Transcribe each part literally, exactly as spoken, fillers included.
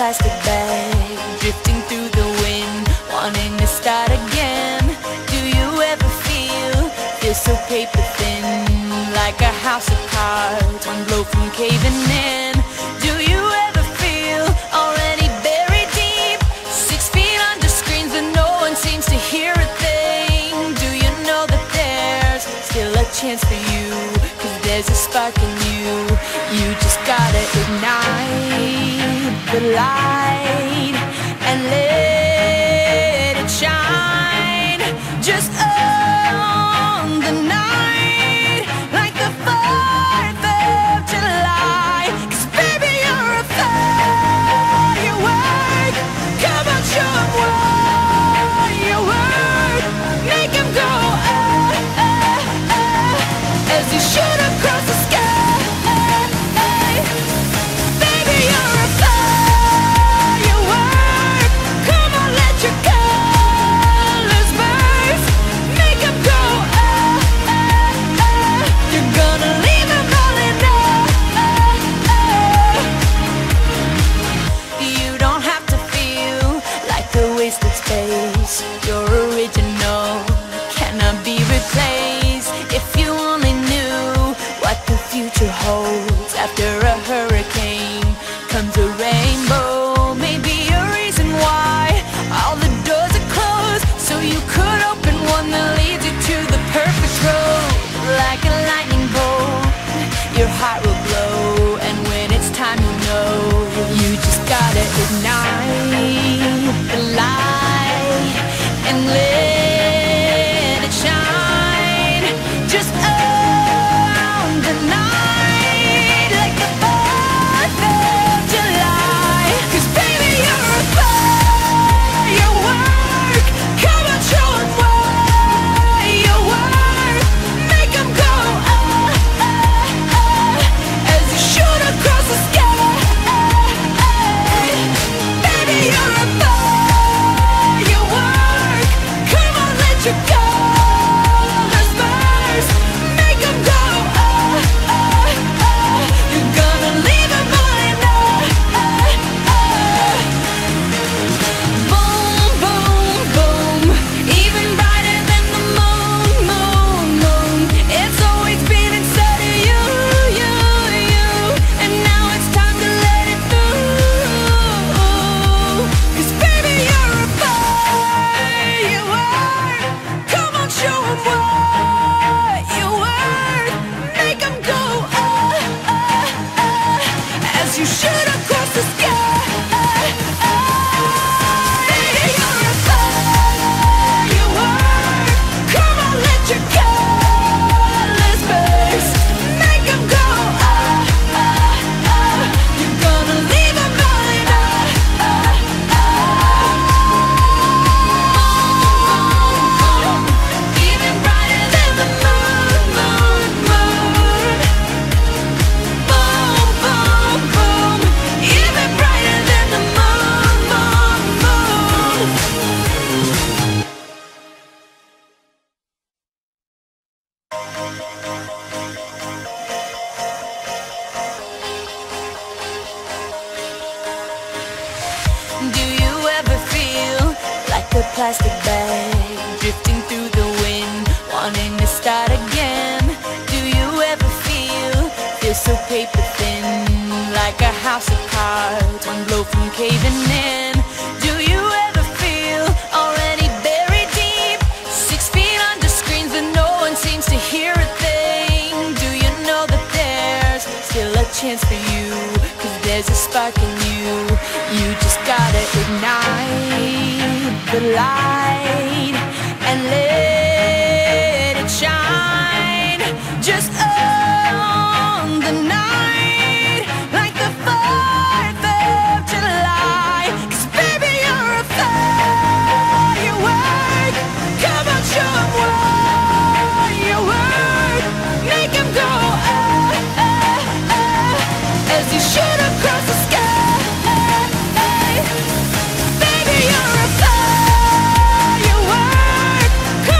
plastic bag, drifting through the wind, wanting to start again. Do you ever feel, feel so paper thin, like a house of cards, one blow from caving in? Do you ever feel already buried deep, six feet under screens but no one seems to hear a thing? Do you know that there's still a chance for you, 'cause there's a spark in you. You just gotta ignite the light and let it shine. Just own the night like the fourth of July. 'Cause baby, you're a firework. Come on, show 'em what you work. Make 'em go ah, ah, ah, as you shoot across the sky. Your original cannot be replaced. If you only knew what the future holds, after a hurricane comes a rainbow. Maybe a reason why all the doors are closed, so you could open one that leads you to the perfect road. Like a lightning bolt, your heart will glow, and when it's time, you know you just gotta ignite the light and let it shine. Just own the night like the fourth of July. 'Cause baby, you're a firework. Come on, show 'em what you work. Make 'em go ah, ah, ah, as you shoot across the sky. Baby, you're a firework. Come on, let your colors burst. Make 'em go ah, ah, ah. You're gonna leave 'em all in ah, ah, ah. Boom, boom, boom, even brighter than the moon, moon, moon. It's always been inside of you, you, you, and now it's time to let it through. 'Cause baby, you're a firework. Come on, show 'em what you worth. Make 'em go ah, ah, ah, as you shoot across the sky. Baby, you're a firework. Come on, let your colors burst. Make 'em go ah, ah, ah. You're gonna leave 'em all in ah, ah, ah. Even brighter than the moon, moon, moon. Boom, boom, boom, even brighter than the moon, moon, moon. Do you ever feel like a plastic bag, drifting through the wind, wanting to start again? Do you ever feel, feel so paper thin, like a house of cards, one blow from caving in? Do you ever feel already buried deep, six feet under screens but no one seems to hear a thing? Do you know that there's still a chance for you, 'cause there's a spark in you. You just gotta ignite the light and let it shine. Just own the night like the fourth of July. 'Cause baby, you're a firework. Come on, show 'em what you work. Make 'em go ah, ah, ah, as you shoot across the sky. Baby, you're a firework.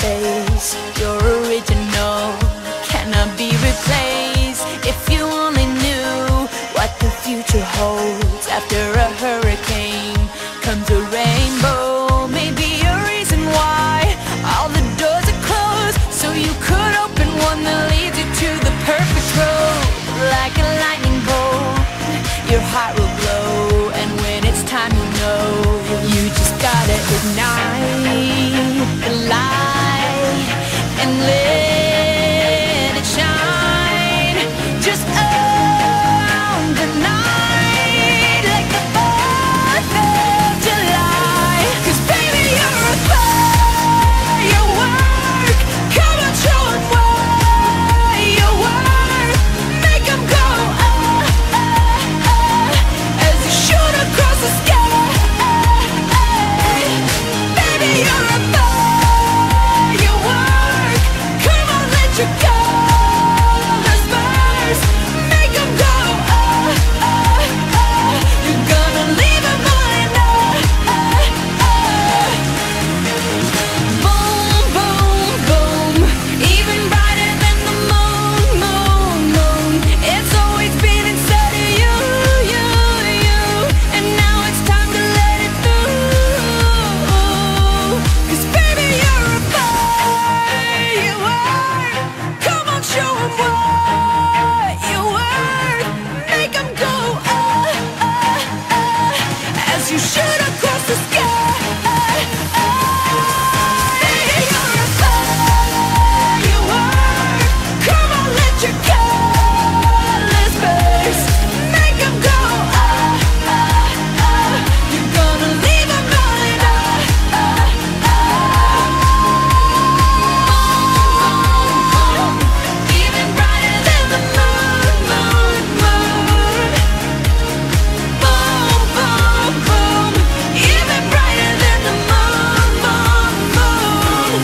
space. You're original, cannot be replaced. If you only knew what the future holds. After a hurricane comes a rainbow. Maybe a reason why all the doors are closed, so you could open one that leads you to the perfect road. Like a lightning bolt, your heart will glow, and when it's time, you know you just gotta ignite the light and let it shine. Just own the night like the fourth of July. 'Cause baby, you're a firework. Come on, show 'em what you worth. Make 'em go ah, ah, ah, as you shoot across the sky. Baby, you're a firework. Come on, let your colors burst. Make 'em go ah, ah, ah. You're gonna leave 'em all in ah, ah, ah. Boom, boom, boom. Even brighter than the moon, moon, moon. It's always been inside of you, you, you. And now it's time to let it through. 'Cause baby, you're a firework. Come on, show 'em what you worth. Make 'em go ah, ah, ah, as you shoot across the sky. Baby, you're a firework. Come on, let your colors burst. Make 'em go ah, ah, ah. You're gonna leave 'em all in ah, ah, ah. Even brighter than the moon, moon, moon. Boom, boom, boom. Even brighter than the moon, moon, moon.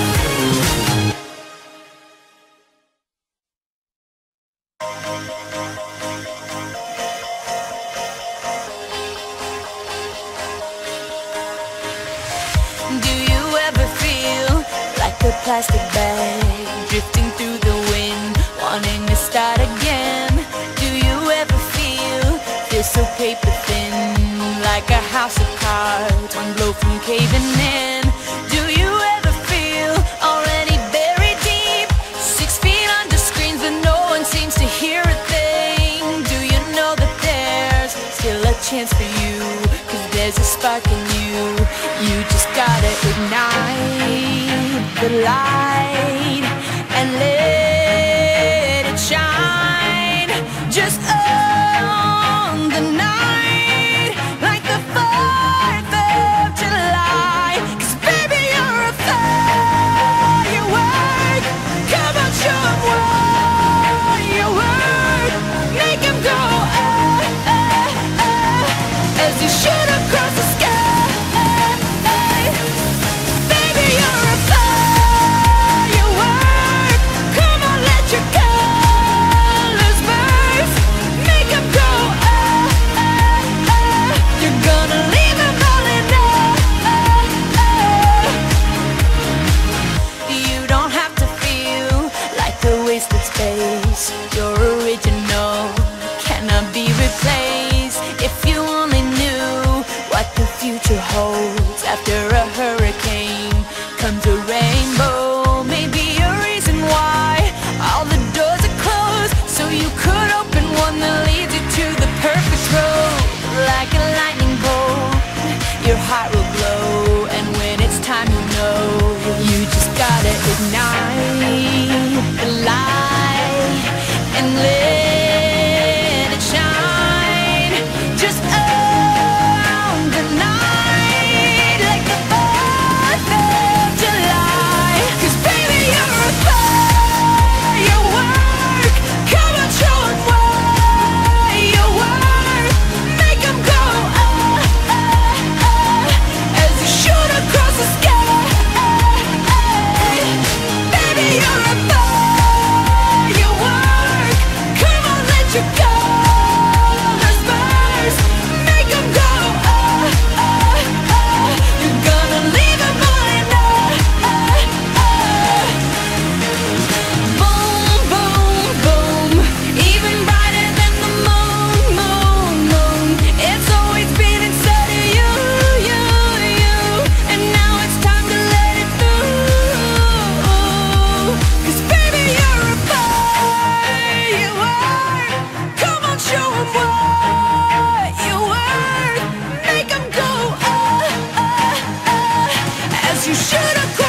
Do you ever feel like a plastic bag drifting through the wind, wanting to start again? Do you ever feel feel so paper thin, like a house of cards, one blow from caving in? Do you ever feel already buried deep, six feet under screens but no one seems to hear a thing? Do you know that there's still a chance for you? 'Cause there's a spark in you. You just gotta ignite the light and let it shine. Just own the night like the fourth of July. 'Cause baby, you're a firework. Come on, show 'em what you worth. Make 'em go ah, ah, ah, as you shoot across the sky. Baby, you're a firework. Come on, let your colors burst. Make 'em go ah, ah, ah. You're gonna leave 'em all in ah, ah, ah. You don't have to feel like a wasted space. You're original, cannot be replaced. If you only knew what the future holds. After a hurricane comes a rainbow. Maybe a reason why all the doors are closed, so you could open one that leads you to the perfect road. Like a lightning bolt, your heart will glow, and when it's time, you know you just gotta ignite the light and let it shine. Just own the night like the fourth You should've